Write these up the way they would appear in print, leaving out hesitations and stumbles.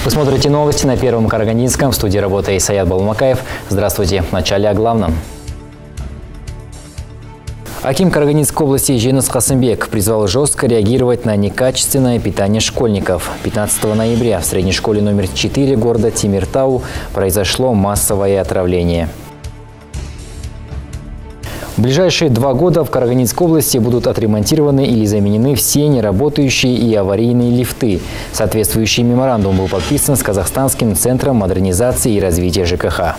Вы смотрите новости на Первом Карагандинском. В студии работает Саят Балмакаев. Здравствуйте. В начале о главном. Аким Карагандинской области Женус Хасымбек призвал жестко реагировать на некачественное питание школьников. 15 ноября в средней школе номер 4 города Темиртау произошло массовое отравление. В ближайшие 2 года в Карагандинской области будут отремонтированы или заменены все неработающие и аварийные лифты. Соответствующий меморандум был подписан с Казахстанским центром модернизации и развития ЖКХ.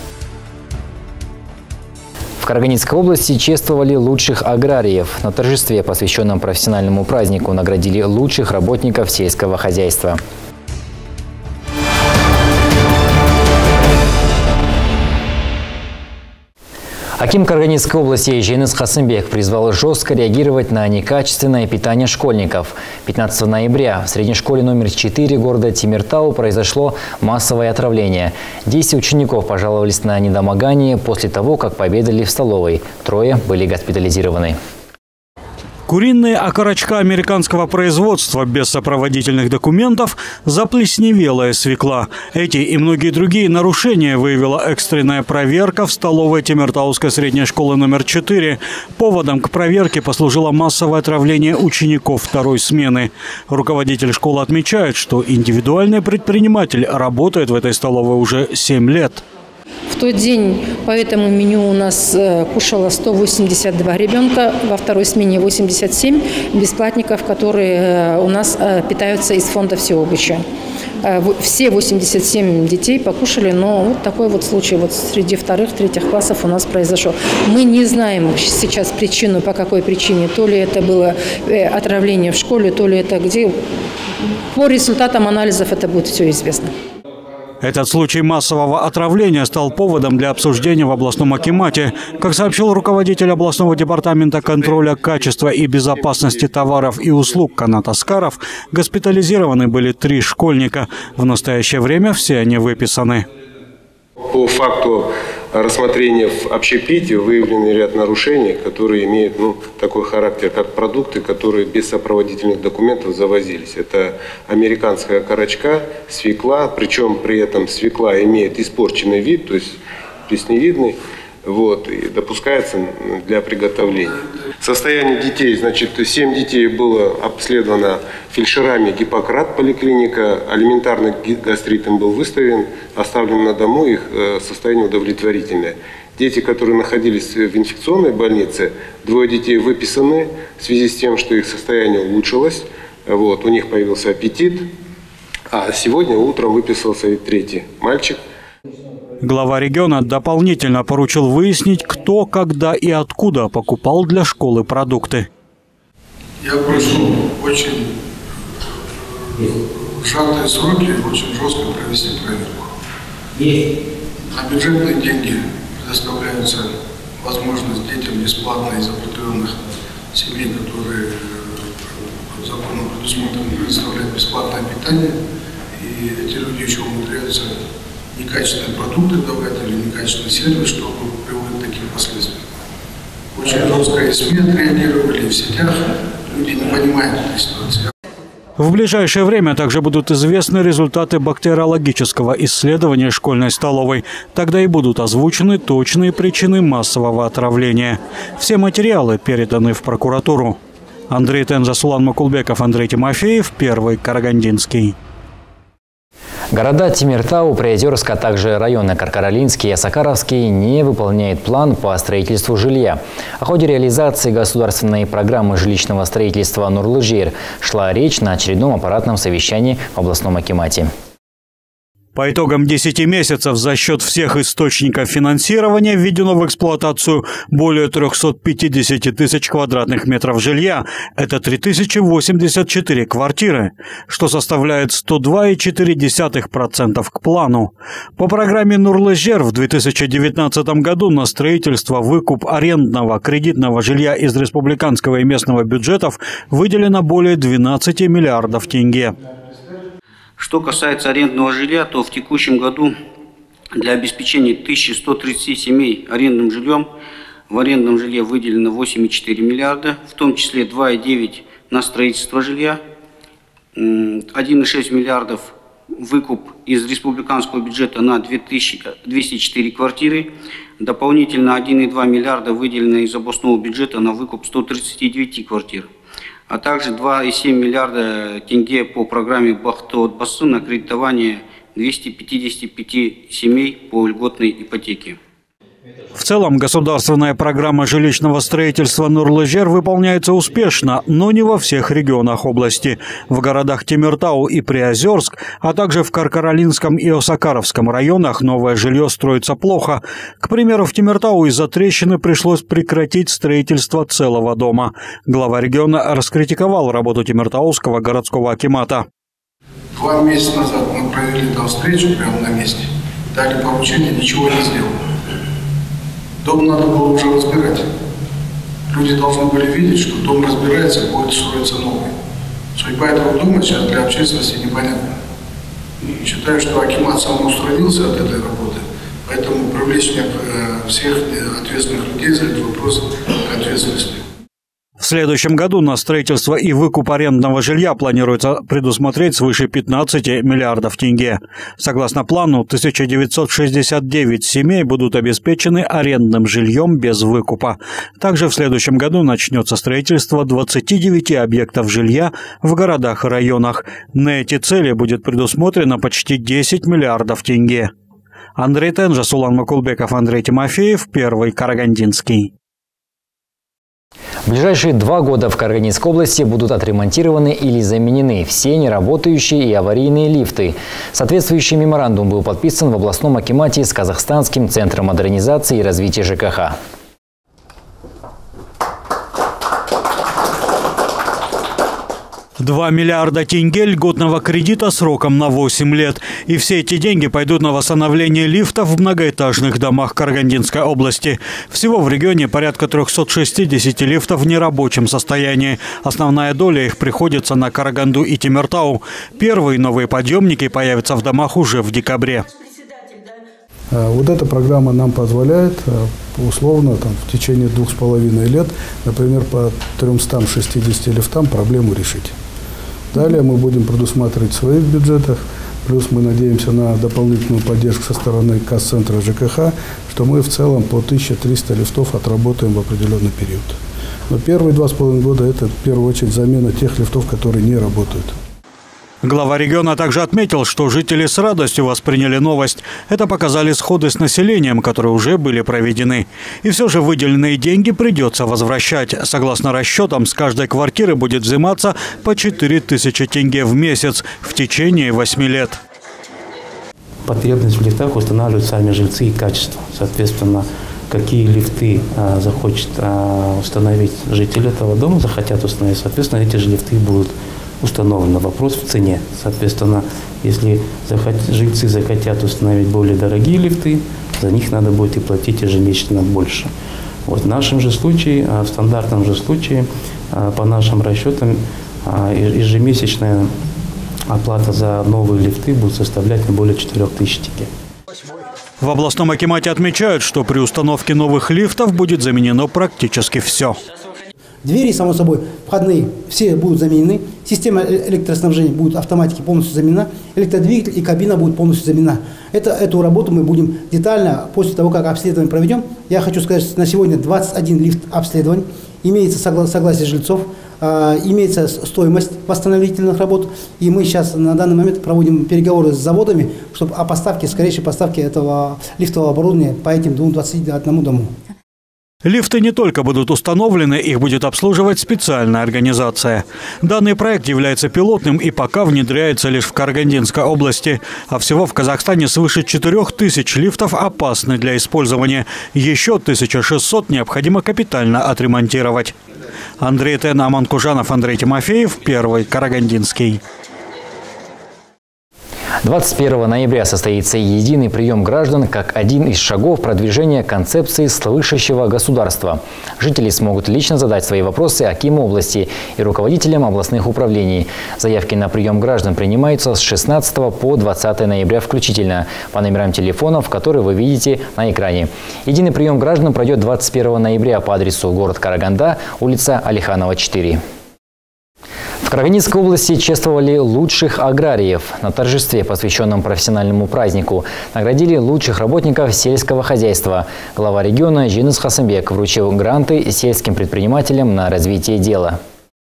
В Карагандинской области чествовали лучших аграриев. На торжестве, посвященном профессиональному празднику, наградили лучших работников сельского хозяйства. Аким Карагандинской области Женус Хасымбек призвал жестко реагировать на некачественное питание школьников. 15 ноября в средней школе номер 4 города Темиртау произошло массовое отравление. 10 учеников пожаловались на недомогание после того, как пообедали в столовой. 3 были госпитализированы. Куриные окорочка американского производства без сопроводительных документов, заплесневелая свекла. Эти и многие другие нарушения выявила экстренная проверка в столовой Темиртауской средней школы номер 4. Поводом к проверке послужило массовое отравление учеников второй смены. Руководитель школы отмечает, что индивидуальный предприниматель работает в этой столовой уже 7 лет. В тот день по этому меню у нас кушало 182 ребенка, во второй смене 87 бесплатников, которые у нас питаются из фонда всеобыча. Все 87 детей покушали, но вот такой вот случай вот среди вторых, третьих классов у нас произошел. Мы не знаем сейчас причину, по какой причине. То ли это было отравление в школе, то ли это где. По результатам анализов это будет все известно. Этот случай массового отравления стал поводом для обсуждения в областном акимате. Как сообщил руководитель областного департамента контроля качества и безопасности товаров и услуг Канат Аскаров, госпитализированы были 3 школьника. В настоящее время все они выписаны. По факту рассмотрения в общепите выявлены ряд нарушений, которые имеют такой характер, как продукты, которые без сопроводительных документов завозились. Это американская окорочка, свекла, причем при этом свекла имеет испорченный вид, то есть плесневидный, и допускается для приготовления. Состояние детей, 7 детей было обследовано фельдшерами Гиппократ поликлиника, алиментарный гастрит им был выставлен, оставлен на дому, их состояние удовлетворительное. Дети, которые находились в инфекционной больнице, 2 детей выписаны в связи с тем, что их состояние улучшилось, у них появился аппетит, а сегодня утром выписался и 3-й мальчик. Глава региона дополнительно поручил выяснить, кто, когда и откуда покупал для школы продукты. Я прошу очень сжатые сроки, очень жестко провести проверку. На бюджетные деньги предоставляется возможность детям бесплатно из определенных семей, которые законом предусмотрено предоставлять бесплатное питание. И эти люди еще умудряются некачественные продукты давать или некачественный сервис, что приводит к таким последствиям. Очень жестко и СМИ отреагировали, и в сетях люди не понимают этой ситуации. В ближайшее время также будут известны результаты бактериологического исследования школьной столовой. Тогда и будут озвучены точные причины массового отравления. Все материалы переданы в прокуратуру. Андрей Тенза, Сулан Макулбеков, Андрей Тимофеев, Первый Карагандинский. Города Темиртау, Приозерск, а также районы Каркаралинский и Осакаровский не выполняют план по строительству жилья. О ходе реализации государственной программы жилищного строительства «Нурлы-Жер» шла речь на очередном аппаратном совещании в областном акимате. По итогам 10 месяцев за счет всех источников финансирования введено в эксплуатацию более 350 тысяч квадратных метров жилья. Это 3084 квартиры, что составляет 102,4% к плану. По программе «Нурлы-Жер» в 2019 году на строительство, выкуп арендного кредитного жилья из республиканского и местного бюджетов выделено более 12 миллиардов тенге. Что касается арендного жилья, то в текущем году для обеспечения 1130 семей арендным жильем в арендном жилье выделено 8,4 миллиарда, в том числе 2,9 на строительство жилья, 1,6 миллиардов выкуп из республиканского бюджета на 204 квартиры. Дополнительно 1,2 миллиарда выделено из областного бюджета на выкуп 139 квартир. А также 2,7 миллиарда тенге по программе «Бахты-Отбасы» на кредитование 255 семей по льготной ипотеке. В целом, государственная программа жилищного строительства «Нурлы-Жер» выполняется успешно, но не во всех регионах области. В городах Темиртау и Приозерск, а также в Каркаралинском и Осакаровском районах новое жилье строится плохо. К примеру, в Темиртау из-за трещины пришлось прекратить строительство целого дома. Глава региона раскритиковал работу Темиртауского городского акимата. 2 месяца назад мы провели там встречу прямо на месте, дали поручение, ничего не сделали. Дом надо было уже разбирать. Люди должны были видеть, что дом разбирается, будет строиться новый. Судьба этого дома сейчас для общественности непонятна. Считаю, что акимат самоустранился от этой работы, поэтому привлечение всех ответственных людей за этот вопрос к ответственности. В следующем году на строительство и выкуп арендного жилья планируется предусмотреть свыше 15 миллиардов тенге. Согласно плану, 1969 семей будут обеспечены арендным жильем без выкупа. Также в следующем году начнется строительство 29 объектов жилья в городах и районах. На эти цели будет предусмотрено почти 10 миллиардов тенге. Андрей Тенжа, Сулан Макулбеков, Андрей Тимофеев, Первый Карагандинский. В ближайшие 2 года в Карагандинской области будут отремонтированы или заменены все неработающие и аварийные лифты. Соответствующий меморандум был подписан в областном акимате с Казахстанским центром модернизации и развития ЖКХ. 2 миллиарда тенге льготного кредита сроком на 8 лет. И все эти деньги пойдут на восстановление лифтов в многоэтажных домах Карагандинской области. Всего в регионе порядка 360 лифтов в нерабочем состоянии. Основная доля их приходится на Караганду и Темиртау. Первые новые подъемники появятся в домах уже в декабре. Вот эта программа нам позволяет условно в течение 2,5 лет, например, по 360 лифтам проблему решить. Далее мы будем предусматривать в своих бюджетах, плюс мы надеемся на дополнительную поддержку со стороны Казцентра ЖКХ, что мы в целом по 1300 лифтов отработаем в определенный период. Но первые 2,5 года это в первую очередь замена тех лифтов, которые не работают. Глава региона также отметил, что жители с радостью восприняли новость. Это показали сходы с населением, которые уже были проведены. И все же выделенные деньги придется возвращать. Согласно расчетам, с каждой квартиры будет взиматься по 4000 тенге в месяц в течение 8 лет. Потребность в лифтах устанавливают сами жильцы и качество. Соответственно, какие лифты захочет установить жители этого дома, захотят установить, соответственно, эти же лифты будут установлен. Вопрос в цене. Соответственно, если жильцы захотят установить более дорогие лифты, за них надо будет и платить ежемесячно больше. Вот в нашем же случае, в стандартном же случае, по нашим расчетам, ежемесячная оплата за новые лифты будет составлять не более 4000 тенге. В областном акимате отмечают, что при установке новых лифтов будет заменено практически все. Двери, само собой, входные, все будут заменены. Система электроснабжения будет автоматически полностью заменена. Электродвигатель и кабина будут полностью заменена. Эту работу мы будем детально, после того, как обследование проведем. Я хочу сказать, что на сегодня 21 лифт обследований. Имеется согласие жильцов, имеется стоимость восстановительных работ. И мы сейчас на данный момент проводим переговоры с заводами, чтобы о поставке, скорейшей поставке этого лифтового оборудования по этим 21 дому. Лифты не только будут установлены, их будет обслуживать специальная организация. Данный проект является пилотным и пока внедряется лишь в Карагандинской области. А всего в Казахстане свыше 4000 лифтов опасны для использования. Еще 1600 необходимо капитально отремонтировать. Андрей Тен, Аман Кужанов, Андрей Тимофеев, Первый Карагандинский. 21 ноября состоится единый прием граждан как один из шагов продвижения концепции слышащего государства. Жители смогут лично задать свои вопросы акиму области и руководителям областных управлений. Заявки на прием граждан принимаются с 16 по 20 ноября включительно по номерам телефонов, которые вы видите на экране. Единый прием граждан пройдет 21 ноября по адресу город Караганда, улица Алиханова, 4. В Карагандинской области чествовали лучших аграриев. На торжестве, посвященном профессиональному празднику, наградили лучших работников сельского хозяйства. Глава региона Женис Хасымбек вручил гранты сельским предпринимателям на развитие дела.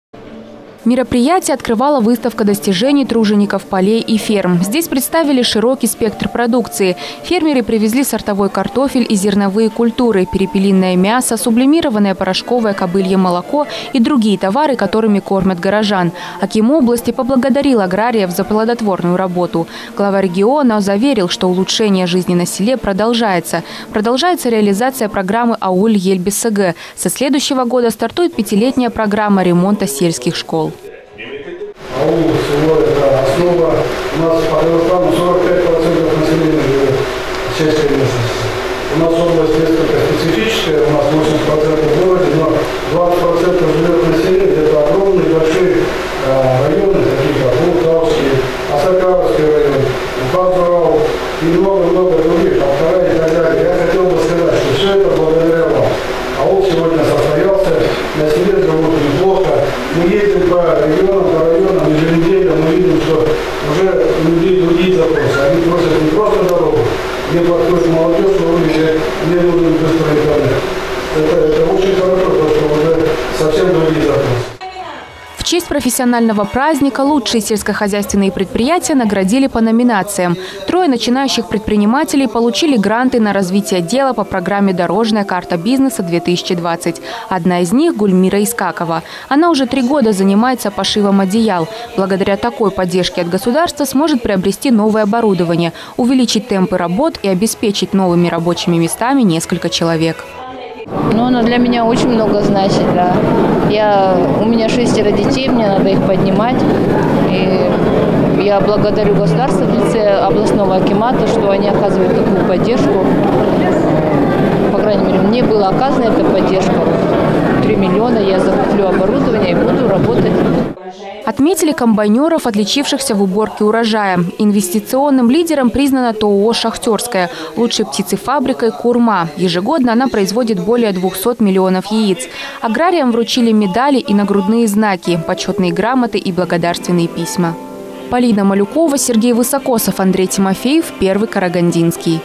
Мероприятие открывала выставка достижений тружеников полей и ферм. Здесь представили широкий спектр продукции. Фермеры привезли сортовой картофель и зерновые культуры, перепелиное мясо, сублимированное порошковое кобылье молоко и другие товары, которыми кормят горожан. Аким области поблагодарил аграриев за плодотворную работу. Глава региона заверил, что улучшение жизни на селе продолжается. Продолжается реализация программы «Ауль Ельбисэгэ». Со следующего года стартует 5-летняя программа ремонта сельских школ. АУЛ всего это основа. У нас по Казахстану 45% населения живет в сельской местности. У нас область несколько специфическая, у нас 80% в городе, но 20% живет население. Это огромные большие районы, такие как Ултауский, Осакаровский район, Базурау и много-много других, Алтай и так далее. Я хотел бы сказать, что все это благодаря вам. АУЛ сегодня состоялся, на селе живут неплохо. Мы ездим по регионам, по районам, еженедельно мы видим, что уже у людей другие запросы. Они просят не просто дорогу, где подходит молодежь, но мне нужен быстрый интернет. Это очень хорошо, потому что уже совсем другие запросы. В честь профессионального праздника лучшие сельскохозяйственные предприятия наградили по номинациям. 3 начинающих предпринимателей получили гранты на развитие дела по программе «Дорожная карта бизнеса-2020». Одна из них – Гульмира Искакова. Она уже 3 года занимается пошивом одеял. Благодаря такой поддержке от государства сможет приобрести новое оборудование, увеличить темпы работ и обеспечить новыми рабочими местами несколько человек. Ну, оно для меня очень много значит, да. У меня 6 детей, мне надо их поднимать. И я благодарю государство в лице областного акимата, что они оказывают такую поддержку. По крайней мере, мне была оказана эта поддержка. 3 миллиона, я закуплю оборудование и буду работать. Отметили комбайнеров, отличившихся в уборке урожая. Инвестиционным лидером признана ТОО «Шахтерская», лучшей птицефабрикой «Курма». Ежегодно она производит более 200 миллионов яиц. Аграриям вручили медали и нагрудные знаки, почетные грамоты и благодарственные письма. Полина Малюкова, Сергей Высокосов, Андрей Тимофеев, Первый Карагандинский.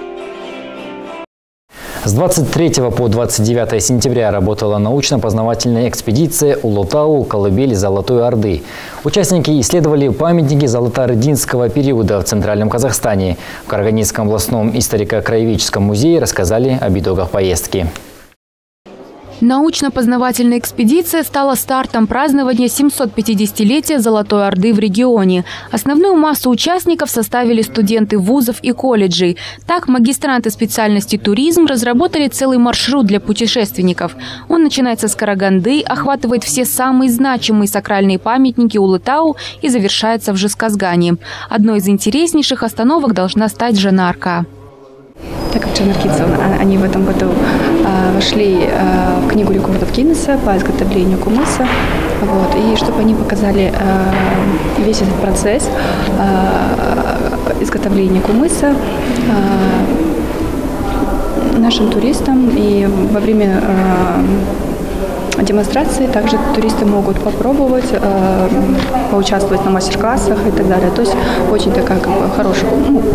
С 23 по 29 сентября работала научно-познавательная экспедиция «Улутау. Колыбель Золотой Орды». Участники исследовали памятники золотоордынского периода в Центральном Казахстане. В Карагандинском областном историко-краеведческом музее рассказали об итогах поездки. Научно-познавательная экспедиция стала стартом празднования 750-летия Золотой Орды в регионе. Основную массу участников составили студенты вузов и колледжей. Так, магистранты специальности туризм разработали целый маршрут для путешественников. Он начинается с Караганды, охватывает все самые значимые сакральные памятники Улытау и завершается в Жезказгане. Одной из интереснейших остановок должна стать Жанарка. Так как джанаркийцы, они в этом году вошли в книгу рекордов Гиннесса по изготовлению кумыса. Вот, и чтобы они показали весь этот процесс изготовления кумыса нашим туристам. И во время демонстрации также туристы могут попробовать, поучаствовать на мастер-классах и так далее. То есть очень такая хорошая,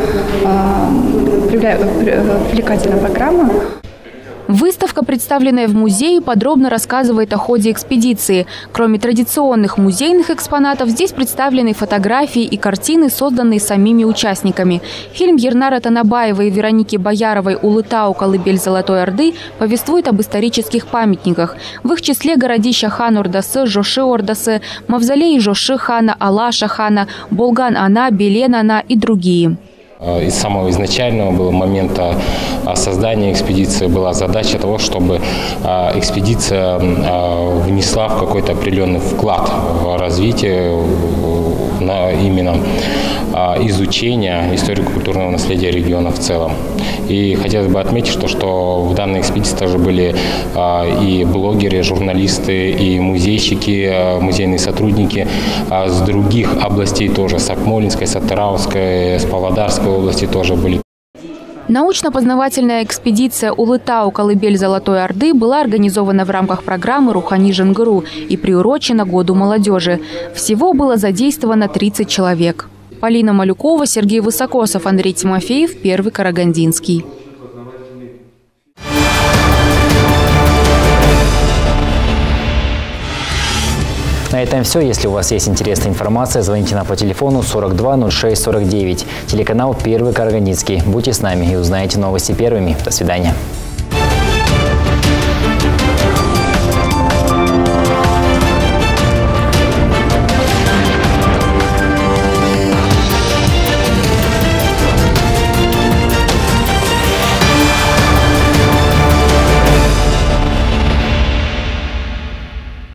привлекательная программа. Выставка, представленная в музее, подробно рассказывает о ходе экспедиции. Кроме традиционных музейных экспонатов, здесь представлены фотографии и картины, созданные самими участниками. Фильм Ернара Танабаева и Вероники Бояровой «Улытау. Колыбель Золотой Орды» повествует об исторических памятниках. В их числе городища хан Ордасы, Жоши Ордасы, мавзолей Жоши хана, Алаша хана, Болган Ана, Белен Ана и другие. Из самого изначального было момента создания экспедиции была задача того, чтобы экспедиция внесла в какой-то определенный вклад в развитие именно изучения историко-культурного наследия региона в целом. И хотелось бы отметить, что в данной экспедиции также были и блогеры, журналисты, и музейщики, музейные сотрудники с других областей тоже, с Акмолинской, с Атырауской, с Павлодарской области тоже были. Научно-познавательная экспедиция «Улытау. Колыбель Золотой Орды» была организована в рамках программы «Рухани Жангыру» и приурочена Году молодежи. Всего было задействовано 30 человек. Полина Малюкова, Сергей Высокосов, Андрей Тимофеев, Первый Карагандинский. На этом все. Если у вас есть интересная информация, звоните нам по телефону 42 06 49. Телеканал Первый Карагандинский. Будьте с нами и узнаете новости первыми. До свидания.